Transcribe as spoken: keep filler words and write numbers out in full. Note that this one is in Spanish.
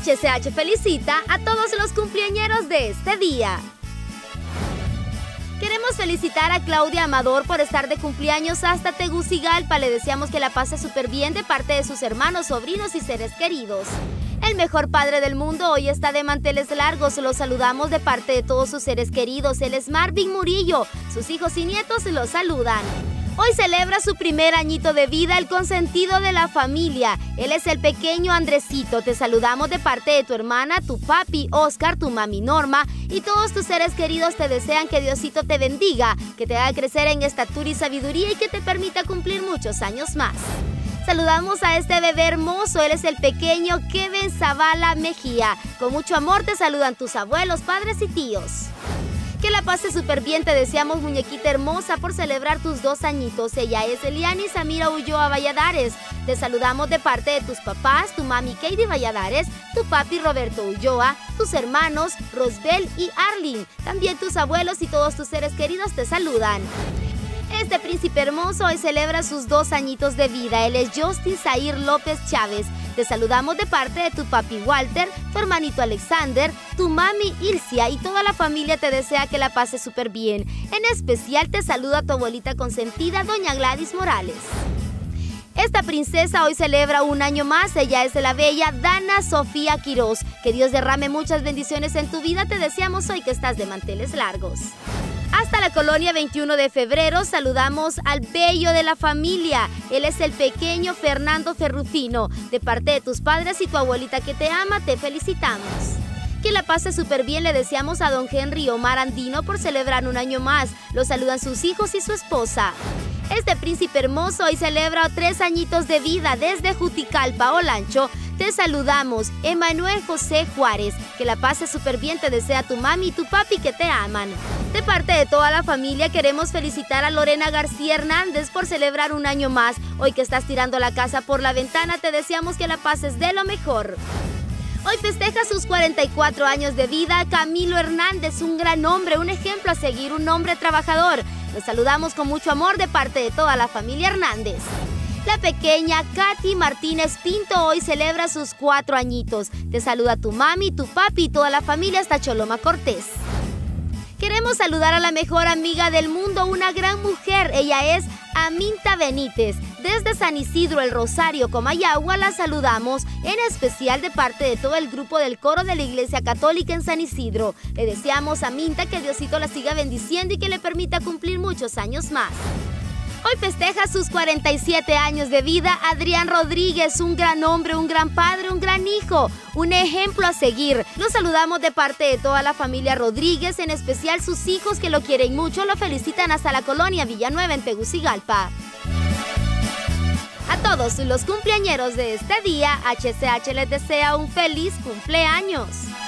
H C H felicita a todos los cumpleañeros de este día. Queremos felicitar a Claudia Amador por estar de cumpleaños hasta Tegucigalpa. Le deseamos que la pase súper bien de parte de sus hermanos, sobrinos y seres queridos. El mejor padre del mundo hoy está de manteles largos. Los saludamos de parte de todos sus seres queridos. Él es Marvin Murillo. Sus hijos y nietos los saludan. Hoy celebra su primer añito de vida el consentido de la familia. Él es el pequeño Andresito. Te saludamos de parte de tu hermana, tu papi Oscar, tu mami Norma y todos tus seres queridos. Te desean que Diosito te bendiga, que te haga crecer en estatura y sabiduría y que te permita cumplir muchos años más. Saludamos a este bebé hermoso. Él es el pequeño Kevin Zavala Mejía. Con mucho amor te saludan tus abuelos, padres y tíos. Que la pases súper bien, te deseamos, muñequita hermosa, por celebrar tus dos añitos. Ella es Eliani Samira Ulloa Valladares. Te saludamos de parte de tus papás, tu mami Katie Valladares, tu papi Roberto Ulloa, tus hermanos Rosbel y Arlene. También tus abuelos y todos tus seres queridos te saludan. Este príncipe hermoso hoy celebra sus dos añitos de vida. Él es Justin Zair López Chávez. Te saludamos de parte de tu papi Walter, tu hermanito Alexander, tu mami Ilcia y toda la familia te desea que la pases súper bien. En especial te saluda tu abuelita consentida, doña Gladys Morales. Esta princesa hoy celebra un año más. Ella es la bella Dana Sofía Quiroz. Que Dios derrame muchas bendiciones en tu vida. Te deseamos hoy que estás de manteles largos. Hasta la colonia veintiuno de febrero saludamos al bello de la familia. Él es el pequeño Fernando Ferrufino. De parte de tus padres y tu abuelita que te ama, te felicitamos. Que la pase súper bien, le deseamos a don Henry Omar Andino por celebrar un año más. Lo saludan sus hijos y su esposa. Este príncipe hermoso hoy celebra tres añitos de vida desde Juticalpa, Olancho. Te saludamos, Emanuel José Juárez. Que la pases súper bien, te desea tu mami y tu papi que te aman. De parte de toda la familia queremos felicitar a Lorena García Hernández por celebrar un año más. Hoy que estás tirando la casa por la ventana, te deseamos que la pases de lo mejor. Hoy festeja sus cuarenta y cuatro años de vida Camilo Hernández, un gran hombre, un ejemplo a seguir, un hombre trabajador. Los saludamos con mucho amor de parte de toda la familia Hernández. La pequeña Katy Martínez Pinto hoy celebra sus cuatro añitos. Te saluda tu mami, tu papi y toda la familia hasta Choloma Cortés. Queremos saludar a la mejor amiga del mundo, una gran mujer. Ella es Aminta Benítez. Desde San Isidro, El Rosario, Comayagua, la saludamos, en especial de parte de todo el grupo del coro de la Iglesia Católica en San Isidro. Le deseamos a Aminta que Diosito la siga bendiciendo y que le permita cumplir muchos años más. Hoy festeja sus cuarenta y siete años de vida Adrián Rodríguez, un gran hombre, un gran padre, un gran hijo, un ejemplo a seguir. Los saludamos de parte de toda la familia Rodríguez, en especial sus hijos que lo quieren mucho, lo felicitan hasta la colonia Villanueva en Tegucigalpa. A todos los cumpleañeros de este día, H C H les desea un feliz cumpleaños.